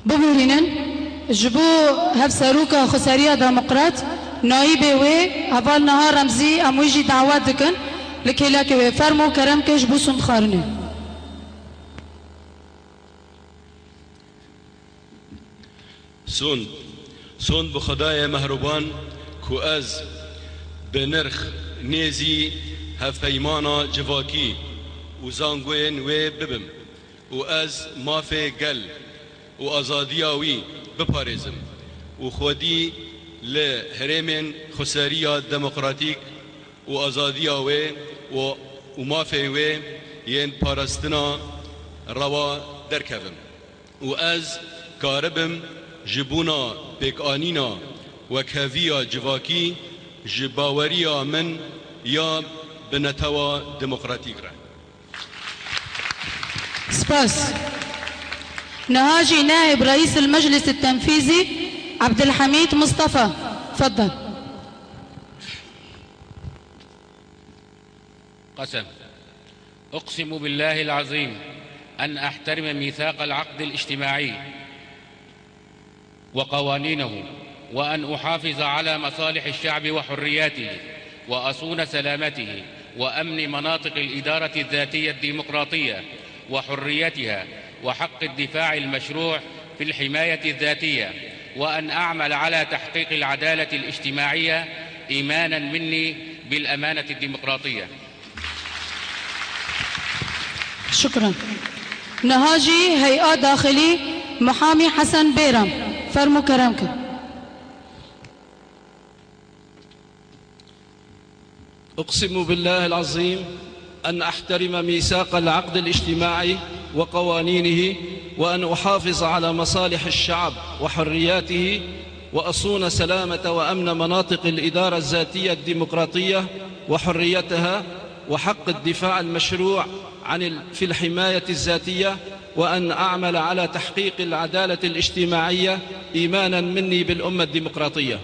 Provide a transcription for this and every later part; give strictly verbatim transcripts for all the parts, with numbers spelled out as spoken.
ببورینن جبو هف سروکا خساریا دموکرات نایبه و اول نهار رمزی امویجی دعوت دکن لکیلا که فرمو کرم که جبو سند خارنه سند سند بخدای مهربان کو از بنرخ نیزی هفیمانا جواکی و زانگوین و ببم و از مافه گل و آزادیاوی بپارزم و خودی لهرمن خساریا دموکراتیک و آزادیاوی و مافه و ین پارستنا روا درکوم و از کاربم جبونا پیکانینا و کویا جواکی جباوریا من یا بنتوا دموکراتیک را. سپاس. نهاجي نائب رئيس المجلس التنفيذي عبد الحميد مصطفى، تفضل. قسم. أقسم بالله العظيم أن أحترم ميثاق العقد الاجتماعي وقوانينه، وأن أحافظ على مصالح الشعب وحرياته، وأصون سلامته وأمن مناطق الإدارة الذاتية الديمقراطية وحريتها، وحق الدفاع المشروع في الحماية الذاتية، وأن أعمل على تحقيق العدالة الاجتماعية إيمانا مني بالأمانة الديمقراطية. شكرا. نهاجي هيئة داخلي محامي حسن بيرم، فرمو كرمك. أقسم بالله العظيم أن أحترم ميثاق العقد الاجتماعي وقوانينه، وأن أحافظ على مصالح الشعب وحرياته، وأصون سلامة وأمن مناطق الإدارة الذاتية الديمقراطية وحريتها، وحق الدفاع المشروع عن في الحماية الذاتية، وأن أعمل على تحقيق العدالة الاجتماعية إيمانا مني بالأمة الديمقراطية.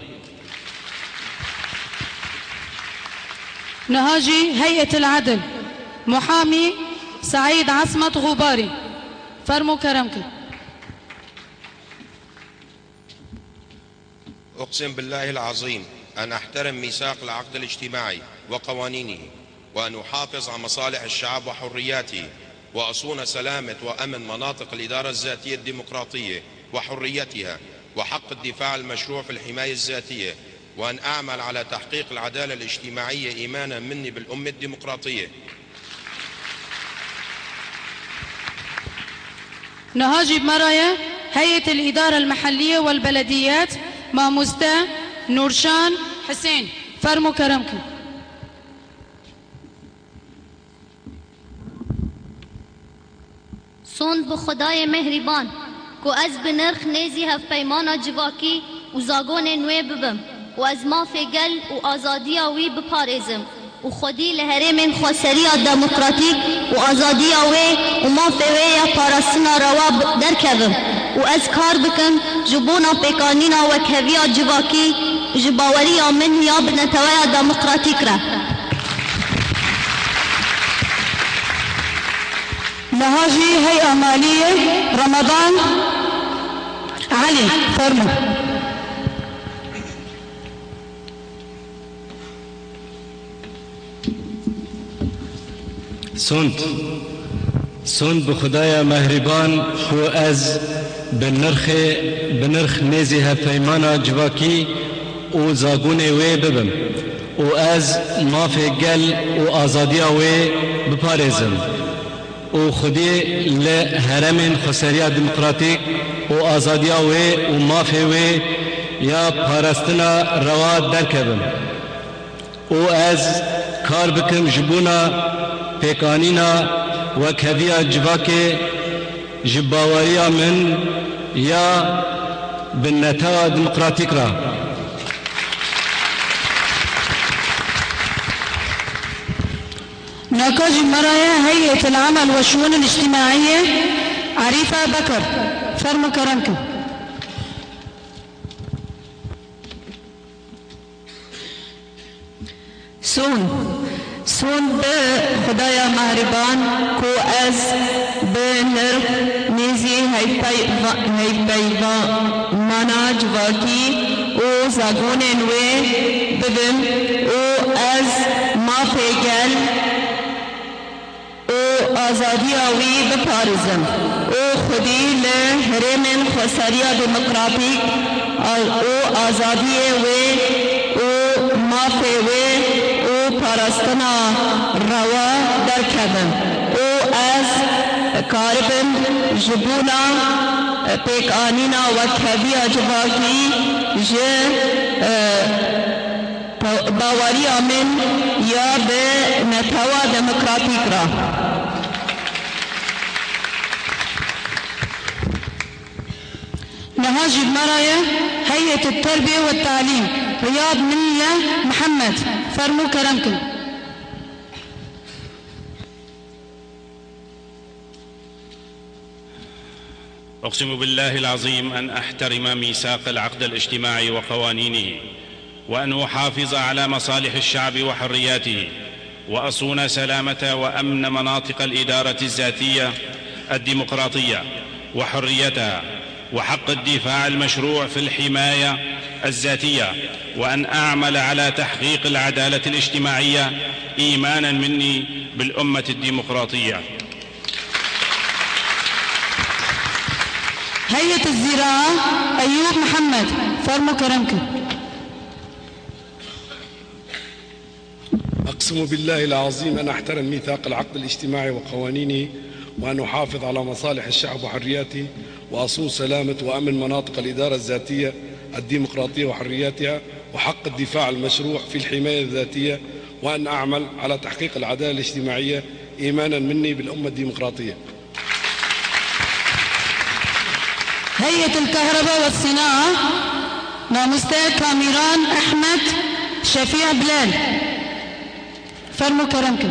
نهاجي هيئة العدل محامي سعيد عصمت غباري، فرمو كرمك. أقسم بالله العظيم أن أحترم ميثاق العقد الاجتماعي وقوانينه، وأن أحافظ على مصالح الشعب وحرياته، وأصون سلامة وأمن مناطق الإدارة الذاتية الديمقراطية وحريتها، وحق الدفاع المشروع في الحماية الذاتية، وأن أعمل على تحقيق العدالة الاجتماعية إيمانا مني بالأمة الديمقراطية. نهاجي بمرايا هيئة الإدارة المحلية والبلديات ماموستا نورشان حسين، فرمو كرمك. سند بخدای مهربان کو از بنرخ نیزی هف پیمانا جواکی و زاگون نوی ببم و از ما فگل و آزادی وی بپارزم و خودی لهره من خسری دموکراتیک و آزادی وی و ما فوی پارستنا روا درکبم و از کار بکم جبونا پیکانینا و کویا جواکی جباوری من یا بنتوی دموکراتیک را. نهاجي هيئة مالية رمضان علي، فرمو. سند سند بخدايا مهربان خو از بنرخ بنرخ نيزي هفيمانا جواكي و زاگون وي ببم و از مافي قل و آزاديا وي بپارزم و خودی لهرمن خساریا دموکراتیک و آزادیا وی و مافی وی یا پارستنا روا درکبم و از کار بکم جبونا پیکانینا و کویا جواک جباوریا من یا بنتا دموکراتیک را. ناقاجي مرايا هيئة العمل والشؤون الاجتماعية عريفة بكر، فرمو كرمك. سون سون بخدايا مهربان كو از بنرخ نزی هیپیوا مانا جواکی و زاگون نوی ببم و از ما پیگل و آزادی آوی بپارزم و خودی لحرم خساریا دموکراتیک و آزادی وی و ما پیوی و پارستنا روا در کدم و از کاربن جبونا پیک آنینا و کبیا جواکی جه باوری آمن یا به نتوا دموکراتیک را نهاج المرايا هيئة التربية والتعليم رياض منية محمد فرموا كرمكم. أقسم بالله العظيم أن أحترم ميثاق العقد الاجتماعي وقوانينه وأن أحافظ على مصالح الشعب وحرياته وأصون سلامة وأمن مناطق الإدارة الذاتية الديمقراطية وحريتها وحق الدفاع المشروع في الحماية الذاتية وأن أعمل على تحقيق العدالة الاجتماعية إيمانا مني بالأمة الديمقراطية. هيئة الزراعة أيوب محمد فرموا كرمكم. أقسم بالله العظيم أن أحترم ميثاق العقد الاجتماعي وقوانينه وأن أحافظ على مصالح الشعب وحرياته وأصون سلامة وأمن مناطق الإدارة الذاتية الديمقراطية وحرياتها وحق الدفاع المشروع في الحماية الذاتية وأن أعمل على تحقيق العدالة الاجتماعية إيمانا مني بالأمة الديمقراطية. هيئة الكهرباء والصناعة نامستا كاميران أحمد شفيع بلال فرموا كرمكم.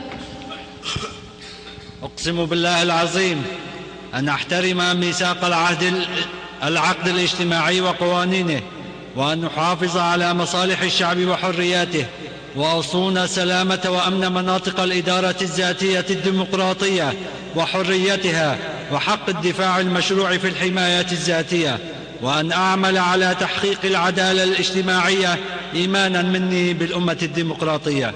أقسم بالله العظيم أن أحترم ميثاق العهد العقد الاجتماعي وقوانينه وأن أحافظ على مصالح الشعب وحرياته وأصون سلامة وأمن مناطق الإدارة الذاتية الديمقراطية وحريتها وحق الدفاع المشروع في الحماية الذاتية وأن أعمل على تحقيق العدالة الاجتماعية إيمانا مني بالأمة الديمقراطية.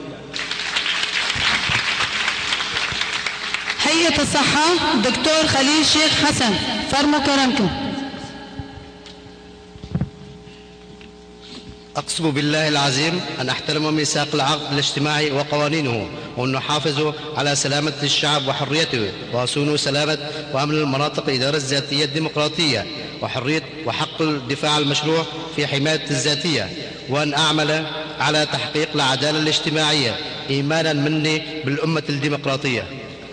هيئة الصحة دكتور خليل شيخ حسن فرموا كرمكم. أقسم بالله العظيم أن أحترم ميثاق العقد الاجتماعي وقوانينه وأن نحافظ على سلامة الشعب وحريته وأصون سلامة وأمن المناطق الإدارة الذاتية الديمقراطية وحرية وحق الدفاع المشروع في حماية الذاتية وأن أعمل على تحقيق العدالة الاجتماعية إيمانا مني بالأمة الديمقراطية.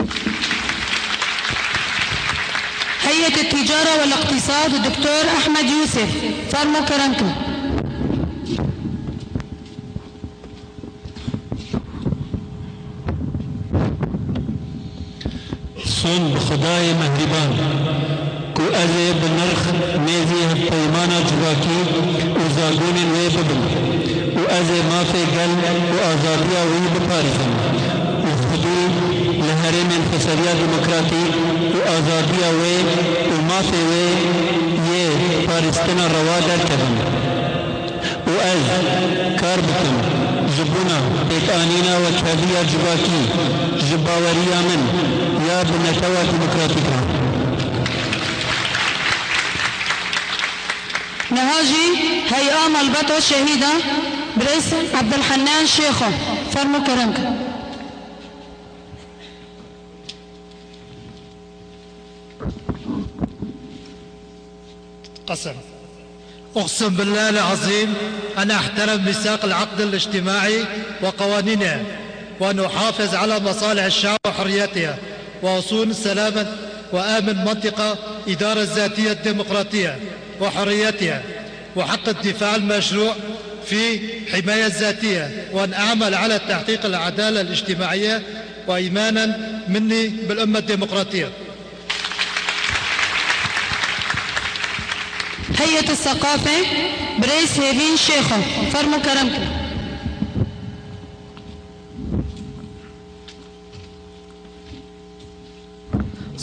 هيئة التجارة والاقتصاد الدكتور أحمد يوسف فرموا كرمكم. صن بخدای مهربان کو از بنرخ نیزی پیمانا جواکی و زاگون وی ببن و از ما فی گل و آزادی وی بپارزم و خدو لحرم انفصالیا دموکراتی و آزادی وی و ما فی وی یہ پارستنا روا در کدم و از کار بکم جبونا ایک آنینا و کبیا جواکی جباوریا من یا بنتوا دموکراتیکا. نهاجي هيئة ملبطة شهيدة برئيس عبد الحنان شيخو فرموا كرمكم. قسم. أقسم بالله العظيم أن أحترم ميثاق العقد الاجتماعي وقوانينه وأن أحافظ على مصالح الشعب وحرياتها وأصون سلامة وآمن منطقة إدارة الذاتية الديمقراطية وحرياتها وحق الدفاع المشروع في حماية الذاتية وأن أعمل على تحقيق العدالة الاجتماعية وإيمانا مني بالأمة الديمقراطية. هيئة الثقافة برئيس هيفين شيخو فرموا كرمكم.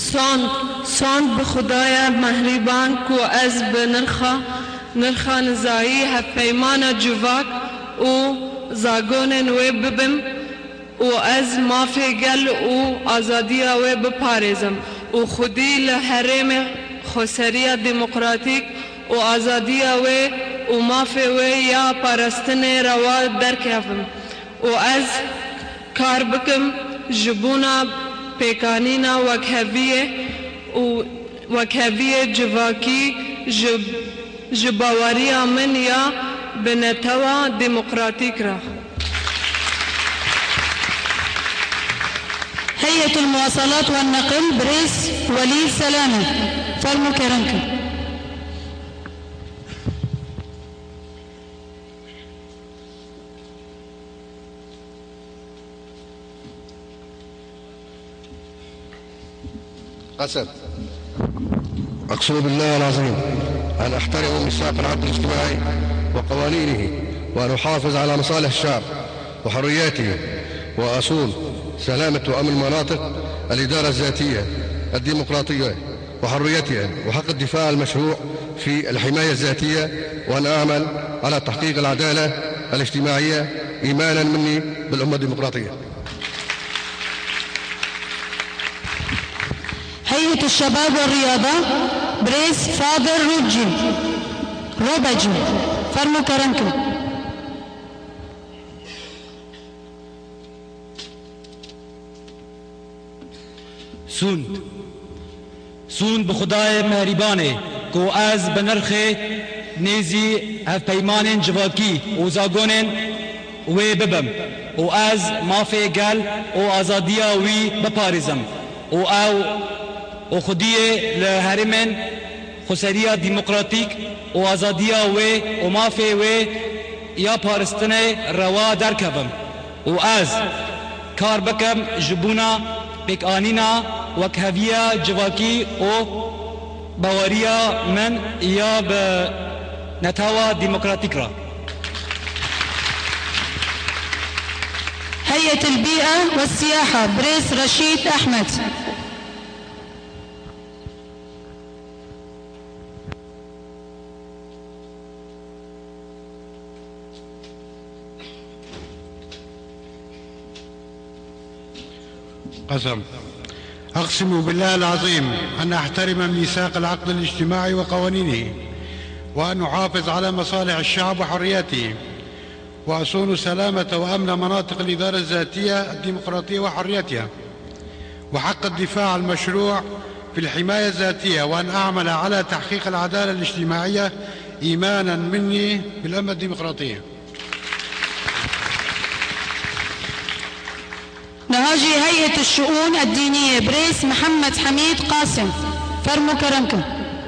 سوند سوند بخدايا مهربان كو از بنرخا نرخا نزايي هفيمانا جواك و زاغون وي ببم و از مافي گل و آزاديا وي بپاريزم و خودي لحرم خسرية ديمقراطيك و آزاديا وي و مافي وي يا پرستن روا دركفم و از کار بکم جبونا پیکانینا وکهویه و وکهویه جواکی جب جباوری من یا بنتوا ديمقراطيك را. هيئة المواصلات والنقل بريس وليد سلامة فرمو كرنكم. قسم أقسم بالله العظيم أن أحترم ميثاق العقد الاجتماعي وقوانينه وأن أحافظ على مصالح الشعب وحرياته وأصون سلامة وأمن مناطق الإدارة الذاتية الديمقراطية وحريتها وحق الدفاع المشروع في الحماية الذاتية وأن أعمل على تحقيق العدالة الاجتماعية إيمانا مني بالأمة الديمقراطية. هيئة الشباب والرياضة بريس فاضل روجي روبجي فرمو كرنكم. سوند سوند بخدای مهربانه کو از بنرخ نيزي هف پیمان جواکی و زاگونن و ببم و از مافی گل و آزادیا وی بپارزم و او و خودیه لهرمن خسرية ديمقراطيك و آزاديا و و مافي و يا پارستنه روا دركبم و از کار بکم جبونا بكانينا وكهوية جواكي و باوريا من يا بنتاوى ديمقراطيك را. هيئة البيئة والسياحة بريس رشيد أحمد. قسم أقسم بالله العظيم أن أحترم ميثاق العقد الاجتماعي وقوانينه وأن أحافظ على مصالح الشعب وحرياته وأصون سلامة وأمن مناطق الإدارة الذاتية الديمقراطية وحريتها وحق الدفاع المشروع في الحماية الذاتية وأن أعمل على تحقيق العدالة الاجتماعية إيمانا مني بالأمة الديمقراطية. نهاجي هيئة الشؤون الدينية بريس محمد حميد قاسم فرمو كرمكم.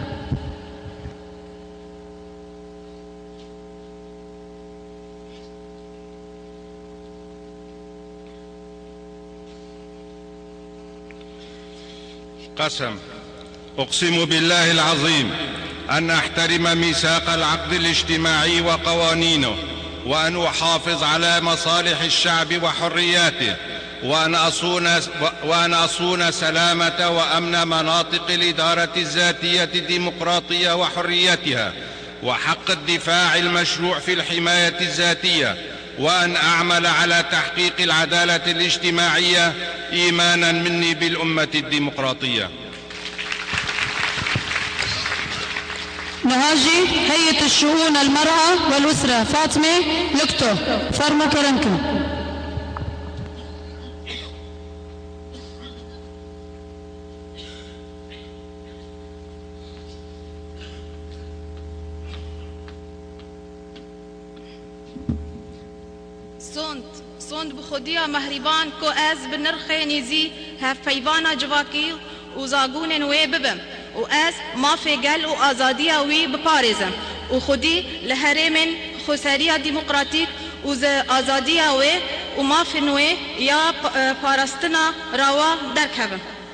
قسم أقسم بالله العظيم أن أحترم ميثاق العقد الاجتماعي وقوانينه وأن أحافظ على مصالح الشعب وحرياته وأن أصون, وأن أصون سلامة وأمن مناطق الإدارة الذاتية الديمقراطية وحريتها وحق الدفاع المشروع في الحماية الذاتية وأن أعمل على تحقيق العدالة الاجتماعية إيمانا مني بالأمة الديمقراطية. نهاجي هيئة الشؤون المرأة والأسرة فاطمة لكتو فرمو كرمكم. سوند سوند بخوديا مهربان كو از بنرخي نيزي هف فيوانا جواكي وزاغون وي ببم و از ما في قل و آزاديا وي بپارزم و خودي لهرمن خسرية ديمقراطيك و آزاديا وي و ما في نوي يا پارستنا روا دركبم.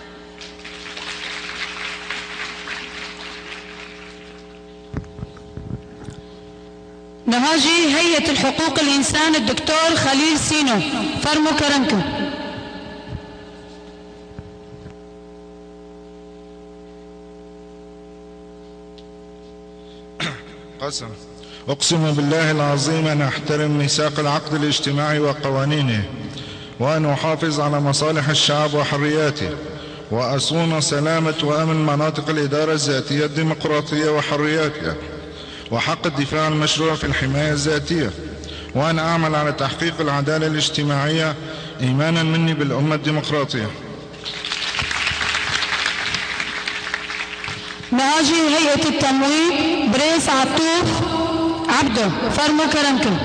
نهاجي هيئة الحقوق الإنسان الدكتور خليل سينو فرمو كرمكم. قسم. أقسم بالله العظيم أن أحترم ميثاق العقد الاجتماعي وقوانينه، وأن أحافظ على مصالح الشعب وحرياته، وأصون سلامة وأمن مناطق الإدارة الذاتية الديمقراطية وحرياتها، وحق الدفاع المشروع في الحماية الذاتية، وأن أعمل على تحقيق العدالة الاجتماعية إيمانا مني بالأمة الديمقراطية. نهاجي هيئة التمويل بريس عطوف عبده، فرموا كرمكم.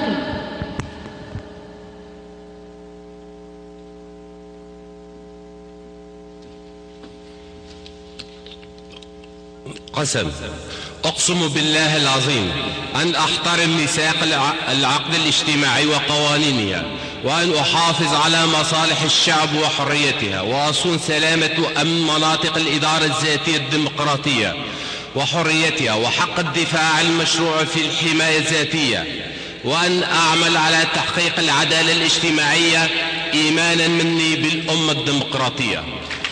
قسم. أقسم بالله العظيم أن أحترم ميثاق العقد الاجتماعي وقوانينه، وأن أحافظ على مصالح الشعب وحريتها، وأصون سلامة وأمن مناطق الإدارة الذاتية الديمقراطية وحريتها، وحق الدفاع المشروع في الحماية الذاتية، وأن أعمل على تحقيق العدالة الاجتماعية إيمانا مني بالأمة الديمقراطية.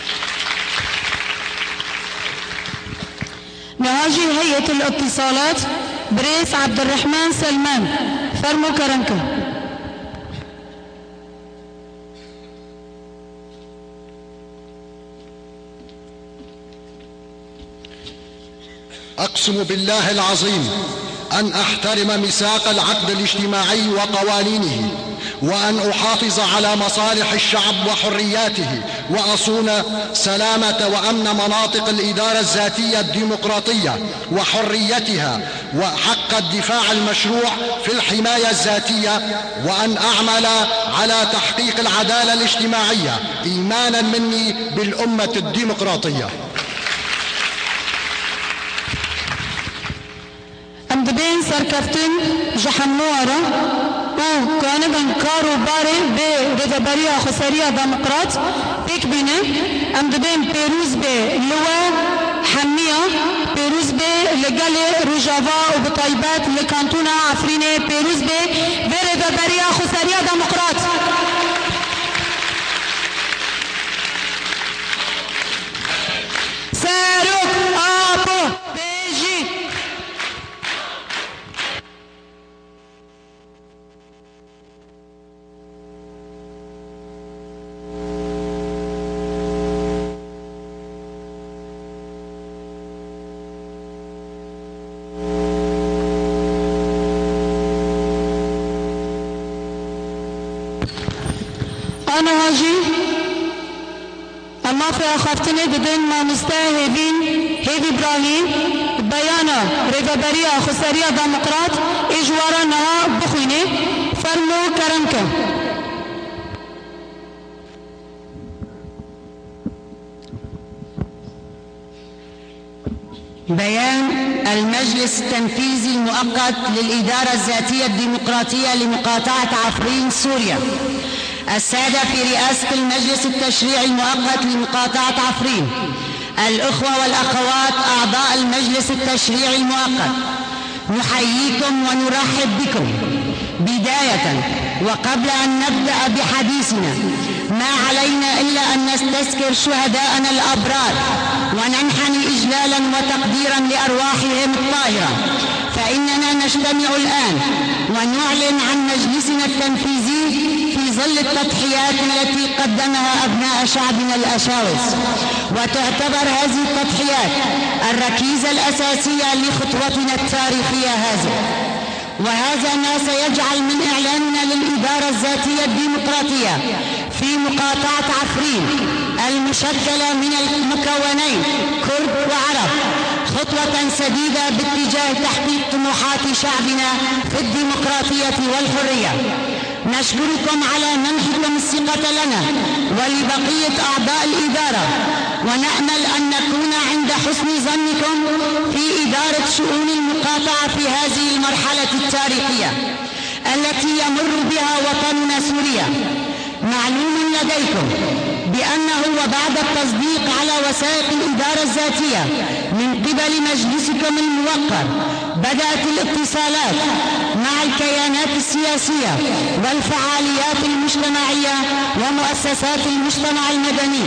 نهاجي هيئة الاتصالات بريس عبد الرحمن سلمان، فرموا كرمكم. أقسم بالله العظيم أن أحترم ميثاق العقد الاجتماعي وقوانينه، وأن أحافظ على مصالح الشعب وحرياته، وأصون سلامة وأمن مناطق الإدارة الذاتية الديمقراطية وحريتها، وحق الدفاع المشروع في الحماية الذاتية، وأن أعمل على تحقيق العدالة الاجتماعية إيمانا مني بالأمة الديمقراطية. أمدبين سركفتن جحنوارا و كانبن كارو باري بي رذباريا خساريا ديمقراط بيك بينه. أمدبين بيروز بي لوا حمية، بيروز بي لقالي رجافا وبطيبات لكانتونا عفريني، بيروز بي بي رذباريا خساريا ديمقراط. ساروك آبو بيجي. أنا هاجي أما في أخافتني بدين ما مستهبين هيدي إبراهيم بيانا ريفابريا خساريا ديمقراط إجوارا نها بخويني، فرمو كرمكم. بيان المجلس التنفيذي المؤقت للإدارة الذاتية الديمقراطية لمقاطعة عفرين سوريا. السادة في رئاسة المجلس التشريعي المؤقت لمقاطعة عفرين، الأخوة والأخوات أعضاء المجلس التشريعي المؤقت، نحييكم ونرحب بكم. بداية وقبل أن نبدأ بحديثنا، ما علينا إلا أن نستذكر شهداءنا الأبرار وننحني إجلالا وتقديرا لأرواحهم الطاهرة. فإننا نجتمع الآن ونعلن عن مجلسنا التنفيذي في ظل التضحيات التي قدمها أبناء شعبنا الأشاوس، وتعتبر هذه التضحيات الركيزة الأساسية لخطوتنا التاريخية هذه. وهذا ما سيجعل من إعلاننا للإدارة الذاتية الديمقراطية في مقاطعة عفرين المشكلة من المكونين كرد وعرب خطوة سديدة باتجاه تحقيق طموحات شعبنا في الديمقراطية والحرية. نشكركم على منحكم الثقة لنا ولبقية أعضاء الإدارة، ونأمل أن نكون عند حسن ظنكم في إدارة شؤون المقاطعة في هذه المرحلة التاريخية التي يمر بها وطننا سوريا. معلوم لديكم بأنه وبعد التصديق على وثائق الإدارة الذاتية من قبل مجلسكم الموقر، بدأت الاتصالات مع الكيانات السياسية والفعاليات المجتمعية ومؤسسات المجتمع المدني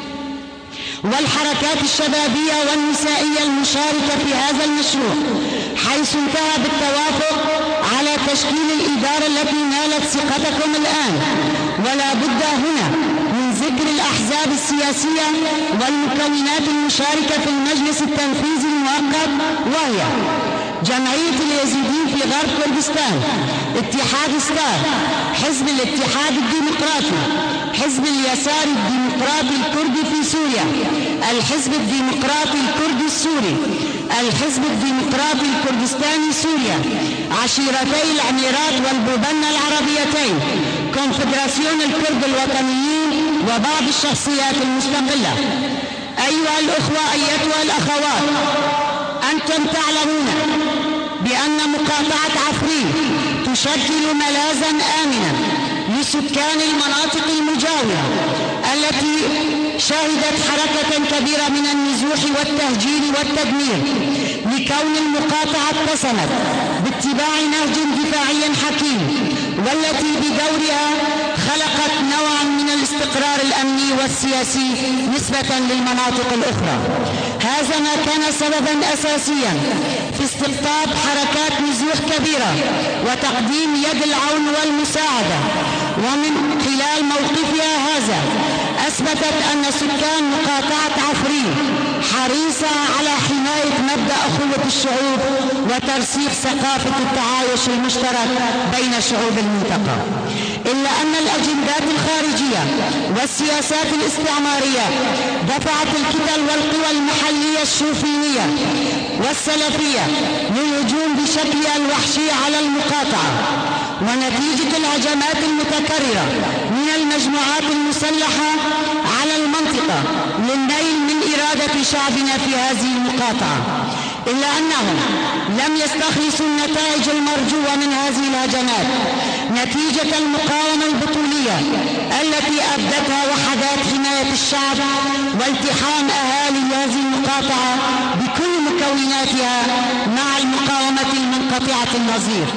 والحركات الشبابية والنسائية المشاركة في هذا المشروع، حيث انتهى بالتوافق على تشكيل الإدارة التي نالت ثقتكم الآن. ولا بد هنا من ذكر الأحزاب السياسية والمكونات المشاركة في المجلس التنفيذي المؤقت، وهي جمعية اليزيديين في غرب كردستان، اتحاد ستار، حزب الاتحاد الديمقراطي، حزب اليسار الديمقراطي الكردي في سوريا، الحزب الديمقراطي الكردي السوري، الحزب الديمقراطي الكردستاني سوريا، عشيرتي العميرات والبوبنة العربيتين، كونفدراسيون الكرد الوطنيين، وبعض الشخصيات المستقلة. أيها الأخوة، أيتها الأخوات، أنتم تعلمون بأن مقاطعة عفرين تشكل ملاذا آمنا لسكان المناطق المجاورة التي شهدت حركة كبيرة من النزوح والتهجير والتدمير، لكون المقاطعة اتسمت باتباع نهج دفاعي حكيم، والتي بدورها خلقت نوعا من الاستقرار الأمني والسياسي نسبة للمناطق الأخرى. هذا ما كان سببا أساسيا في استقطاب حركات نزوح كبيرة وتقديم يد العون والمساعدة. ومن خلال موقفها هذا أثبتت أن سكان مقاطعة عفرين حريصة على حماية مبدأ أخوة الشعوب وترسيخ ثقافة التعايش المشترك بين شعوب المنطقة. إلا أن الأجندات الخارجية والسياسات الاستعمارية دفعت الكتل والقوى المحلية الشوفينية والسلفية للهجوم بشكلها الوحشي على المقاطعة، ونتيجة الهجمات المتكررة من المجموعات المسلحة على المنطقة للنيل من إرادة شعبنا في هذه المقاطعة، إلا أنهم لم يستخلصوا النتائج المرجوة من هذه الهجمات نتيجة المقاومة البطولية التي أبدتها وحدات حماية الشعب والتحام أهالي هذه المقاطعة بكل مكوناتها مع المقاومة المنقطعة النظير.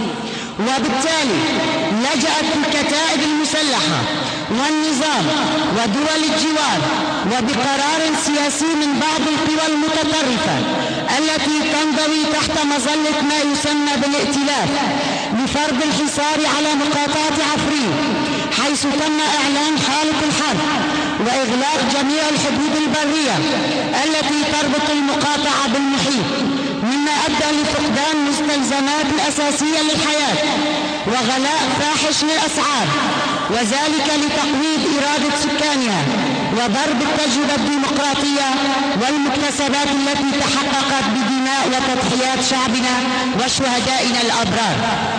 وبالتالي لجأت الكتائب المسلحة والنظام ودول الجوار وبقرار سياسي من بعض القوى المتطرفة التي تنضوي تحت مظلة ما يسمى بالائتلاف لفرض الحصار على مقاطعة عفرين، حيث تم إعلان حالة الحرب وإغلاق جميع الحدود البرية التي تربط المقاطعة بالمحيط، مما أدى لفقدان مستلزمات الأساسية للحياة وغلاء فاحش للأسعار، وذلك لتقويض إرادة سكانها وضرب التجربة الديمقراطية والمكتسبات التي تحققت بدماء وتضحيات شعبنا وشهدائنا الأبرار،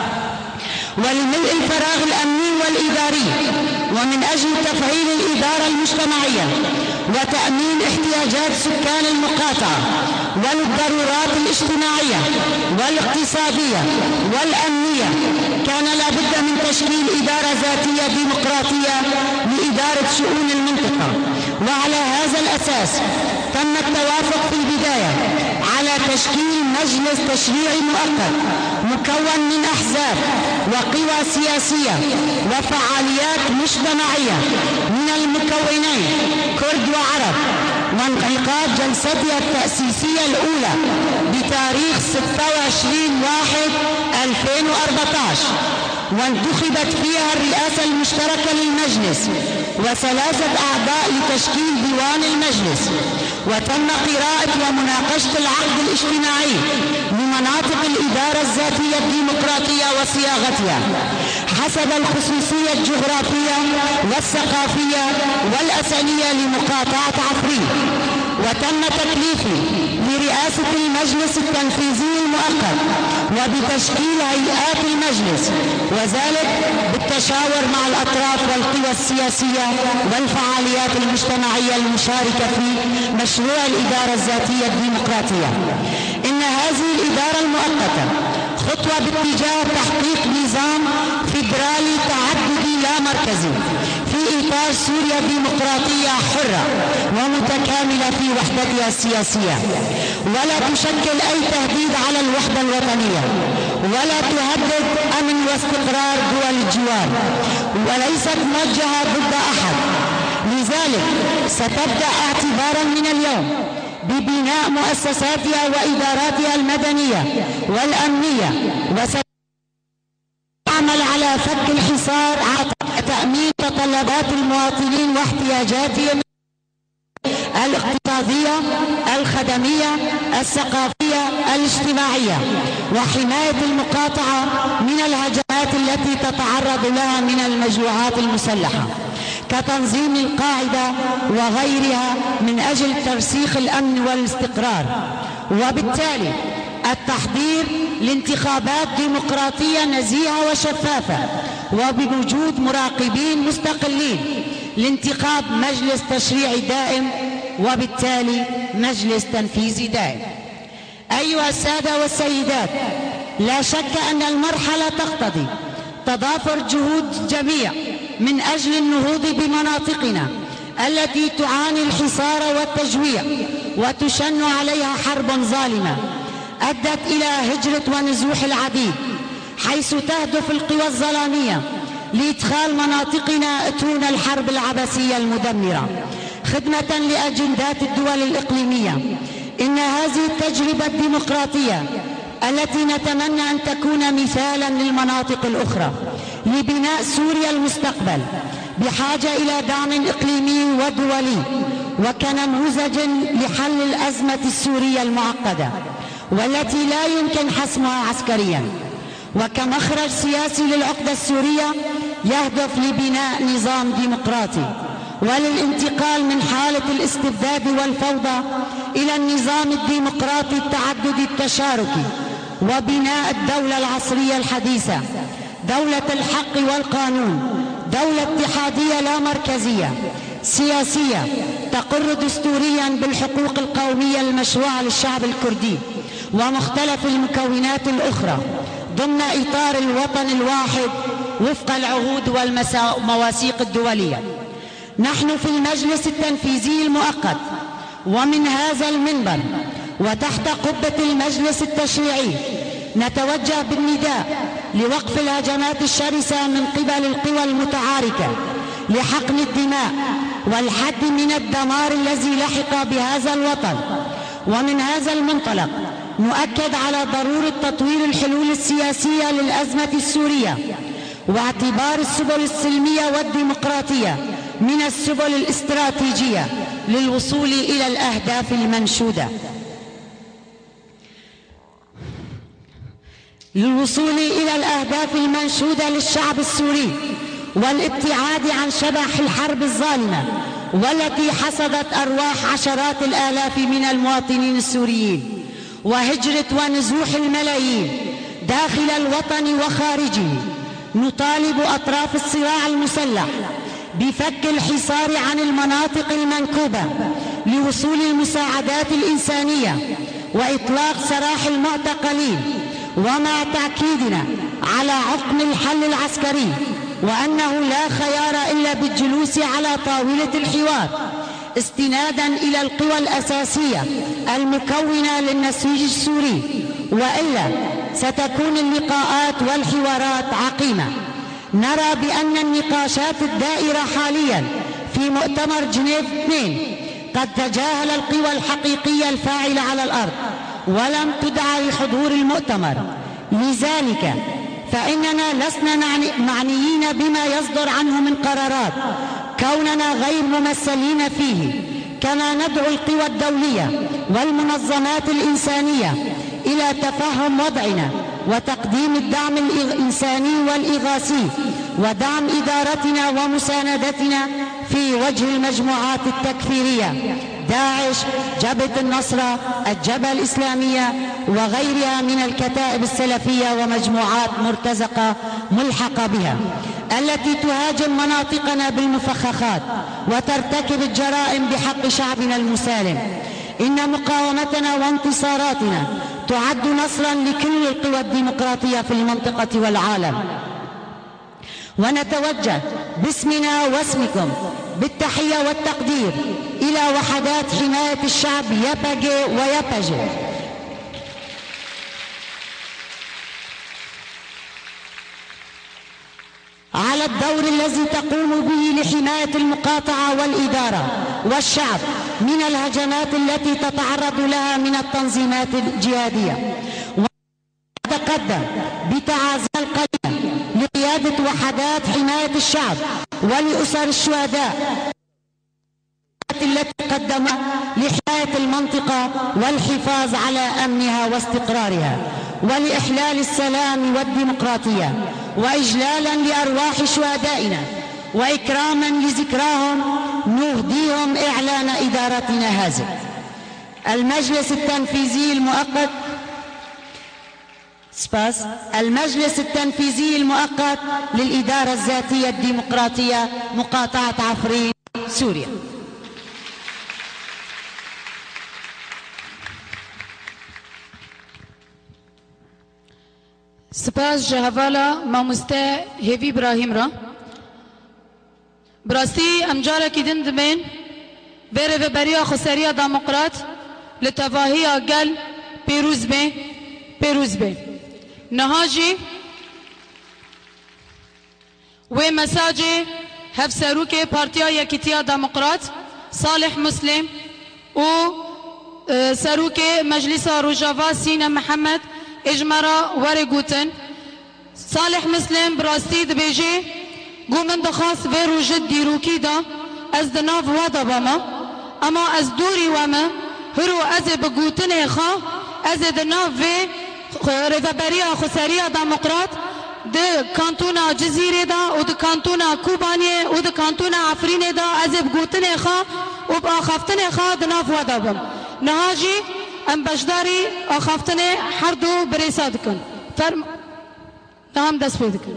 ولملء الفراغ الأمني والإداري، ومن أجل تفعيل الإدارة المجتمعية وتأمين احتياجات سكان المقاطعة والضرورات الاجتماعية والاقتصادية والأمنية، كان لابد من تشكيل إدارة ذاتية ديمقراطية لإدارة شؤون المنطقة. وعلى هذا الأساس تم التوافق في البداية على تشكيل مجلس تشريعي مؤقت مكون من أحزاب وقوى سياسية وفعاليات مجتمعية من المكونين كرد وعرب، وانعقاد جلستها التأسيسية الأولى بتاريخ ستة وعشرين واحد ألفين وأربعة عشر، وانتخبت فيها الرئاسة المشتركة للمجلس وثلاثة أعضاء لتشكيل ديوان المجلس، وتم قراءة ومناقشة العقد الاجتماعي لمناطق الإدارة الذاتية الديمقراطية وصياغتها حسب الخصوصية الجغرافية والثقافية والأثرية لمقاطعة عفرين. وتم تكليفي لرئاسة المجلس التنفيذي المؤقت وبتشكيل هيئات المجلس، وذلك بالتشاور مع الأطراف والقوى السياسية والفعاليات المجتمعية المشاركة في مشروع الإدارة الذاتية الديمقراطية. إن هذه الإدارة المؤقتة خطوة باتجاه تحقيق نظام فيدرالي تعددي لا مركزي في إطار سوريا ديمقراطية حرة ومتكاملة في وحدتها السياسية، ولا تشكل أي تهديد على الوحدة الوطنية، ولا تهدد أمن واستقرار دول الجوار، وليست موجهة ضد أحد. لذلك ستبدأ اعتبارا من اليوم ببناء مؤسساتها وإداراتها المدنية والأمنية، وستعمل على فك الحصار على تأمين متطلبات المواطنين واحتياجاتهم الاقتصادية، الخدمية، الثقافية، الاجتماعية، وحماية المقاطعة من الهجمات التي تتعرض لها من المجموعات المسلحة كتنظيم القاعدة وغيرها من أجل ترسيخ الأمن والاستقرار. وبالتالي التحضير لانتخابات ديمقراطية نزيهة وشفافة وبوجود مراقبين مستقلين لانتخاب مجلس تشريعي دائم وبالتالي مجلس تنفيذي دائم. أيها السادة والسيدات، لا شك أن المرحلة تقتضي تضافر جهود الجميع من أجل النهوض بمناطقنا التي تعاني الحصار والتجويع وتشن عليها حرب ظالمة أدت إلى هجرة ونزوح العديد، حيث تهدف القوى الظلامية لإدخال مناطقنا أتون الحرب العبثية المدمرة خدمة لأجندات الدول الإقليمية. إن هذه التجربة الديمقراطية التي نتمنى أن تكون مثالا للمناطق الأخرى لبناء سوريا المستقبل بحاجة إلى دعم إقليمي ودولي وكنموذج لحل الأزمة السورية المعقدة والتي لا يمكن حسمها عسكريا، وكمخرج سياسي للعقدة السورية يهدف لبناء نظام ديمقراطي وللانتقال من حالة الاستبداد والفوضى إلى النظام الديمقراطي التعددي التشاركي وبناء الدولة العصرية الحديثة، دولة الحق والقانون، دولة اتحادية لا مركزية سياسية تقر دستوريا بالحقوق القومية المشروعة للشعب الكردي ومختلف المكونات الأخرى ضمن إطار الوطن الواحد وفق العهود والمواثيق الدولية. نحن في المجلس التنفيذي المؤقت ومن هذا المنبر وتحت قبة المجلس التشريعي نتوجه بالنداء لوقف الهجمات الشرسة من قبل القوى المتعاركة لحقن الدماء والحد من الدمار الذي لحق بهذا الوطن. ومن هذا المنطلق نؤكد على ضرورة تطوير الحلول السياسية للأزمة السورية واعتبار السبل السلمية والديمقراطية من السبل الاستراتيجية للوصول إلى الأهداف المنشودة للوصول إلى الأهداف المنشودة للشعب السوري والابتعاد عن شبح الحرب الظالمة والتي حصدت أرواح عشرات الآلاف من المواطنين السوريين وهجرة ونزوح الملايين داخل الوطن وخارجه. نطالب أطراف الصراع المسلح بفك الحصار عن المناطق المنكوبة لوصول المساعدات الإنسانية وإطلاق سراح المعتقلين، ومع تأكيدنا على عقم الحل العسكري وأنه لا خيار إلا بالجلوس على طاولة الحوار استنادا إلى القوى الأساسية المكونة للنسيج السوري، وإلا ستكون اللقاءات والحوارات عقيمة. نرى بأن النقاشات الدائرة حاليا في مؤتمر جنيف اثنين قد تجاهل القوى الحقيقية الفاعلة على الأرض ولم تدعى لحضور المؤتمر. لذلك فإننا لسنا معنيين بما يصدر عنه من قرارات كوننا غير ممثلين فيه، كما ندعو القوى الدولية والمنظمات الإنسانية إلى تفهم وضعنا وتقديم الدعم الإنساني والإغاثي ودعم إدارتنا ومساندتنا في وجه المجموعات التكفيرية داعش، جبهة النصرة، الجبهة الإسلامية وغيرها من الكتائب السلفية ومجموعات مرتزقة ملحقة بها التي تهاجم مناطقنا بالمفخخات وترتكب الجرائم بحق شعبنا المسالم. إن مقاومتنا وانتصاراتنا تعد نصرا لكل القوى الديمقراطية في المنطقة والعالم. ونتوجه باسمنا واسمكم بالتحية والتقدير إلى وحدات حماية الشعب يبجي ويبجي على الدور الذي تقوم به لحماية المقاطعة والإدارة والشعب من الهجمات التي تتعرض لها من التنظيمات الجهادية، وتقدم بتعازي القليلة لقيادة وحدات حماية الشعب ولأسر الشهداء التي قدمت لحماية المنطقة والحفاظ على أمنها واستقرارها ولإحلال السلام والديمقراطية، وإجلالا لأرواح شهدائنا وإكراما لذكراهم نهديهم إعلان إدارتنا هذا. المجلس التنفيذي المؤقت سباس المجلس التنفيذي المؤقت للإدارة الذاتية الديمقراطية مقاطعة عفرين سوريا. سپاس جهوالا ماموسته هیوی ابراهیم را براستی امجاره کی دن دمین بره و بریا خسریا دموکرات لتواهی گل پیروز به پیروز به نهاجی و مساج هف سروک پارتیا یکیتیا دموکرات صالح مسلم و سروک مجلس روجاوا سینا محمد اجمرا ورگوتن صالح مسلم براستی دبیجی گومن دخواست و روجد دیروکی دا از دناف وادا باما اما از دوری واما هرو از بگوتن خوا از دناف و رفبریا خسریا دموکرات ده کانتونا جزیره دا و ده کانتونا کوبانیه و ده کانتونا عفرینه دا از بگوتن خوا و با خفتن خوا دناف وادا بام نهاجی ام بجداری آخافتن هر دو بریسا دکن فرم نام دست پید کن.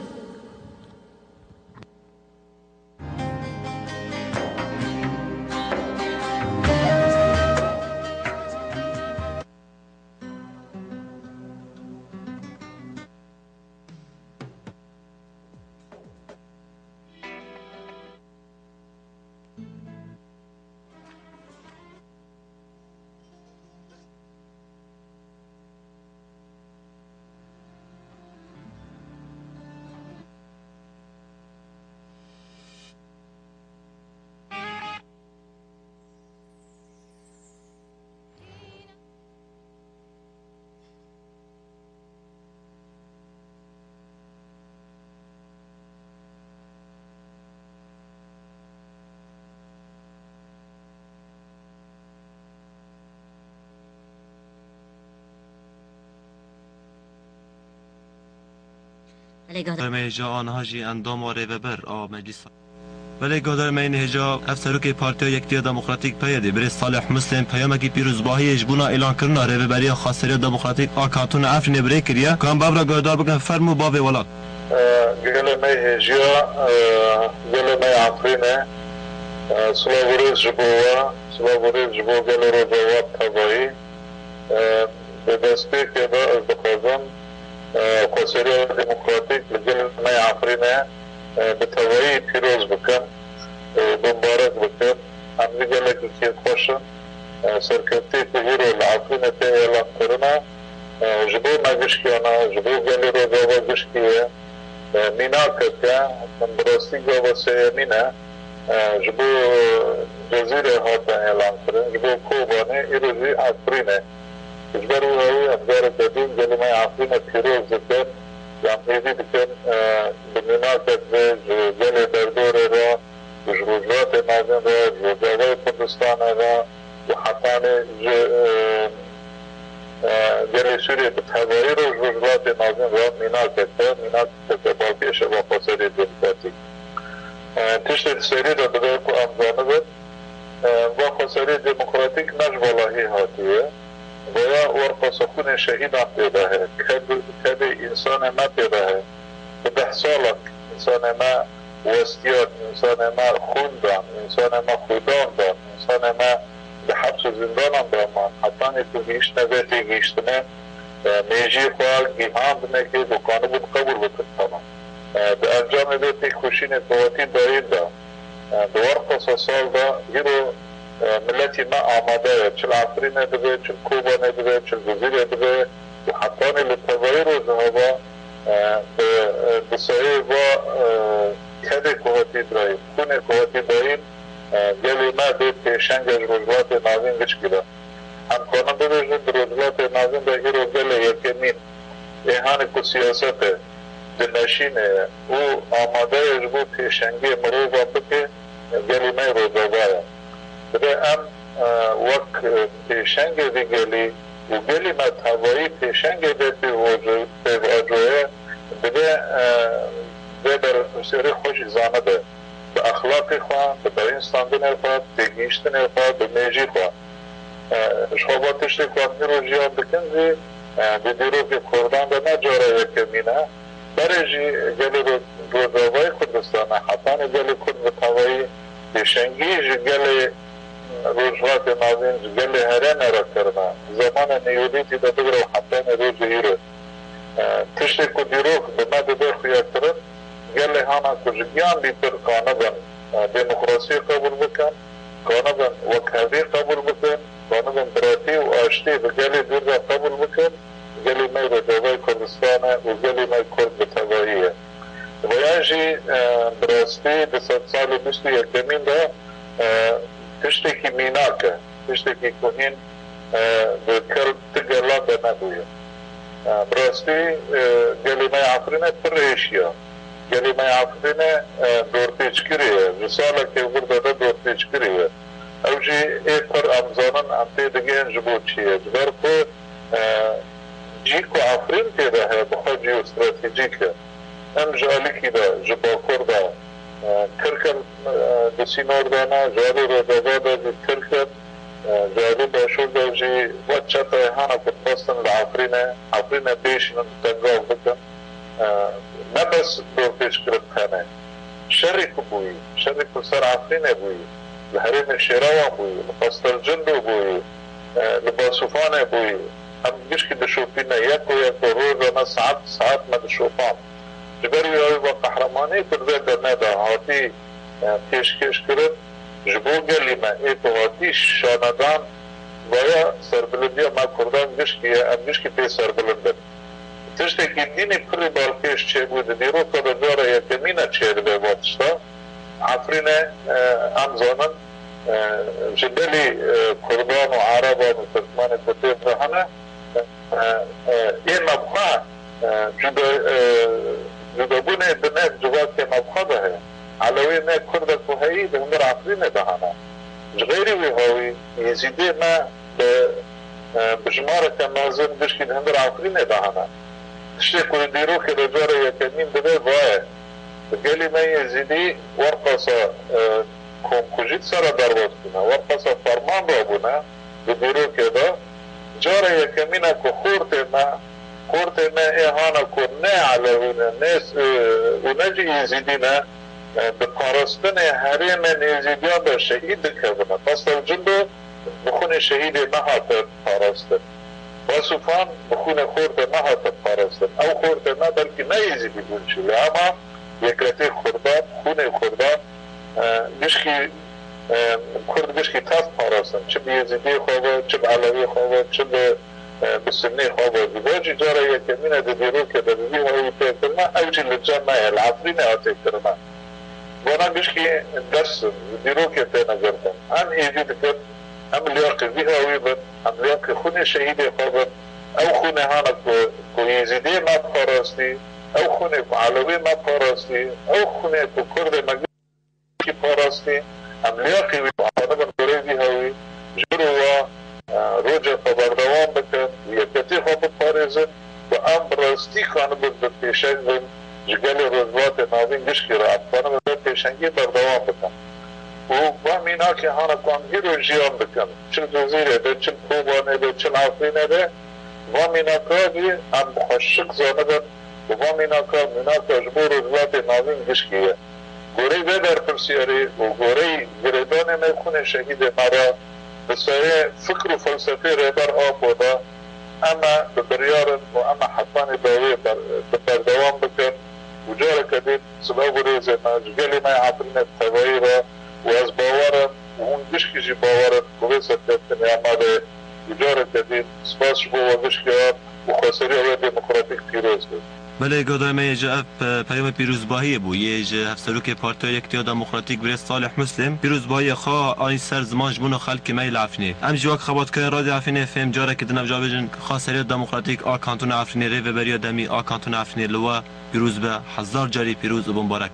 می جا آنها جی اندام و ریوبر آ مجلس ولی گذر مین هجا افسروک پارتیا یکتیا دموکراتیک پیاده بر صالح مسلم پیام کی پیروزباهی اجبونا اعلان کردن ریوبری خاصری دموکراتیک آ کانتون افرین بری کریا کام بابرا گردار بکن فرمو باب ولات گله می هجا گله می عفرینه سلاوریز جبوا سلاوریز جبوا گله رو جواب تبایی به دستی که با از بخوزم خسریا دموکراتیک لجل ما عفرینه بتوایی پیروز بکن بمبارک بکن همه گله که خوشن سرکتی تهیرو العفرینه ته اعلان کرنا جبو مگشکیانا جبو گله رو جوا گشکیه مینا کتیا من براستی جوا سیمینه جبو جزیره هاتا اعلان کرن جبو کوبانه ایروزی عفرینه اجبارو هاوی امجار جدید گلی ما عفرینه پیروز بکن جمعیدی بکن بمناسبت جل دردور را جروجات نازن را جوجاوی کردستان را وحطان جل سوریه بتحوایی را جروجات نازن را مناسبت مناسبت باقی شبا خسری دموکراتیک تشت سری را بدای کو امزانه با خسری دموکراتیک نجوالاهی هاتیه بایا ورقا سخون شهید هم پیدا ہے کد انسان ما پیدا ہے ده سالک انسان ما وستیان انسان ما خون دان انسان ما خودان دان انسان ما به حبس و زندان هم دان حتی نیتو گیشتنه بیتی گیشتنه میجی خوال گیهان بنه که دکانه بود قبول بکنتانا به انجام بیتی خوشین قواتی دارید دا به ورقا سال دا هیرو ملتی ما آماده چل عفرینه دبه چل کوبانه دبه چل جزیره دبه و حتانی لطوایی رو جهابا بسایی با کده کوهاتی داریم خونه کوهاتی داریم گلی ما به پیشنگش روزلات نازین گشکی دا هم کنم ببیشن در روزلات نازین دا ایرو گلی یکمین ایهانی که سیاست دنشینه او آماده اش بود پیشنگی مروضا بکه گلی مای روزاواره بده ام وک پیشنگی دی گلی و گلی ما تاوایی پیشنگی دی پیواجوه بده ده بر سری خوشی زانه ده به اخلاقی خواه، به برین ستاندن خواه، به گیشتن خواه، به میجی خواه شخواباتش دی خواه نیرو جیان بکن دی به دیرو که کردان ده نجاره یکمینه برجی گلی روزاوای کردستانه حتان گلی کرد به تاوایی پیشنگی جی گلی روزوات نازین جی گلی هرین را کرده زمان نیولیتی ده بگره و حتان روز ایره تشتی که دیروک به مده ده خویترن گلی هانا کجگیان بیتر کانبن دموکراسی قبول بکن کانبن وکهوی قبول بکن کانبن براتی و آشتی به گلی دیر را قبول بکن گلی می رو دوای کردستانه و گلی می کرد بتواییه ویانجی براستی ده ست سال بیست و یکمین ده تشتی که میناکه تشتی که کنین ده کرد تگرلان ده ندویه براستی گلی می عفرینه پر ایشیا گلی می عفرینه دور پیچکریه رساله که برده ده دور پیچکریه او جی ای پر امزانن امتی دگین جبو چیه جبر که جی کو عفرین تیده ہے بخواه جیو استراتیجیکه ام جالی کی ده جبا کرده کرکر دسینور دانا جالی رو داده ده کرکر جالی باشور ده جی وقت چطه هانا کت بستن لعفرینه عفرینه بیشنن تنگاه بکن نه بس دور پیش کرد خانه شری که بویی شری که سر عفرینه بویی لحرین شیراوان بویی لپستر جندو بویی لباسوفانه بویی هم گشکی دشوپینه یک و یک و روزانه ساعت ساعت ما دشوپان جبروی آوی با قهرمانی کرده در نده هاتی پیشکش کرد جبو گلی ما ایتو هاتی شاندان ویا سربلندی ما کردان گشکیه ام گشکی پی سربلندن تشتی که دینی پری بالکیش چه بود دیرو که در جاره یکمینه چه به واتشتا عفرینه امزانن جبلی کردان و عربان و ترکمان کتیب رهنه این مبخواه جدا بونه بنه جواب که مبخواه ده علوی نه کرد کوهی ده همر عفرینه دهانه غیری وی هاوی یزیده ما بجماره که نازم دشکی ده همر عفرینه دهانه تشتی که دیرو که ده جاره یکمین بده وای گلی من یزیدی ورقصا کم کجید سر درواز کنه ورقصا فرمان را بونه به دیرو که ده جاره یکمینه که خورت ما خورت ما ایهانه که نه علوینه نیست اونه جی یزیدینه به پارستن حریم یزیدیان به شهید کردنه پس در جندو بخون شهید نهات پارستن واسوفان بخون خورت نهات پارستن او خورت نه بلکه نه یزیدی بونشوی اما یکرتی خوردان خون خوردان گشکی کرد گشکی تاف پارستن چه به یزیدی خوابه چه به علوی خوابه چه به بسنی خوابه دیواجی جاره یکمینه دیرو که در بیوی هایی پیکرنا او جی لجمعه العفرین آتی کرنا وانا گشکی درس دیرو که تی نگردن هم ایدید کرد هم لیاقی بیه هایی بند هم لیاقی خونی شهید خوابن او خونه هانا که یزیدی ما پاراستی او خونه که علوی ما پاراستی او خونه که کرد مگی پاراستی هم لیاقی وی آنه بن گره بیه هایی جرو و روجه خبردوان بکن یکتی خواب پاریزن و ام براستی کانه بند پیشنگن جگل روزوات نازین گشکی را افغانه بند پیشنگی بردوان بکن و وهمینا که هانا کانگی رو جیان بکن چل جزیره ده چل کوبانه ده چل عفرینه ده وهمینا که بی ام بخشک زانه بند و وهمینا که مینا که جبو روزوات نازین گشکیه گوری به در پرسیاری و گوری گردان میخونه شهید مرا بسایه فکر و فلسفه رهبر آب بوده اما ببریارن و اما حتمان داوی بردوام بکن و جاره کدید سبا بریزه ما جگلی ما عفرین تبایی را و از باورن و اون گشکی جی باورن کوی سرکتن اما و جاره کدید سپاس شبو و گشکی آب و خسری آوی دموکراتیک پیروز بود بله گادای یه جا پیام پیروزباهی بود یه جا هفسروک پارتی یکتیا دموکراتیک بر صالح مسلم پیروزباهی خواه آین سر زمانش بونو خلق میل عفنی ام جواک خبات که رادی عفنی فهم جاره که دنب جابجن خاصری دموکراتیک آ کانتون عفنی ری و بریا دمی آ کانتون عفنی لوا پیروز به هزار جاری پیروز و مبارک.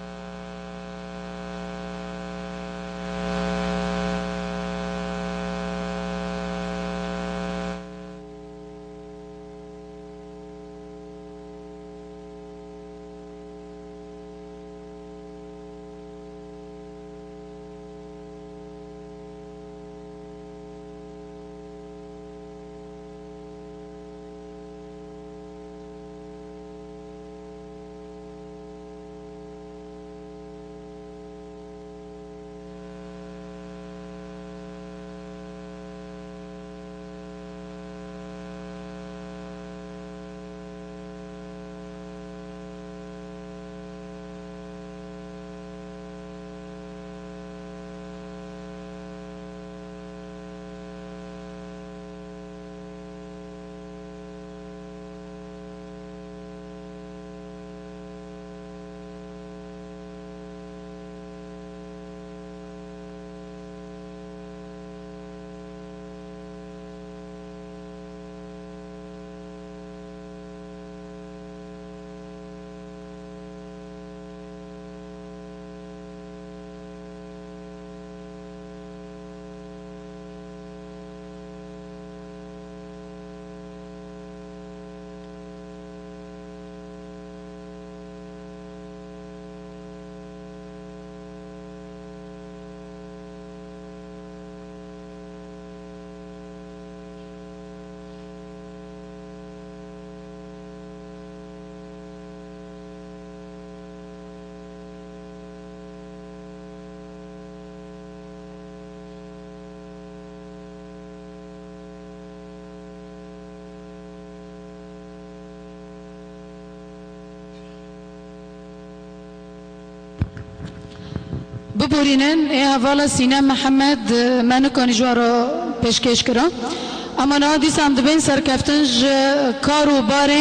ببورینن ای حوالا سینه محمد منو کنی جوارو پیشکش کرا اما نا دیسم دبین سرکفتنج کارو باره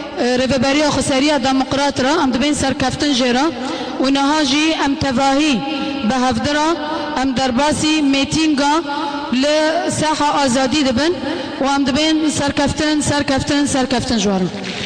رهبری خسری دموکرات را ام دبین سرکفتنج را و نها جی ام تواهی به هفدرا ام درباسی میتینگا لساحه آزادی دبن و ام دبین سرکفتن سرکفتن سرکفتن جوارو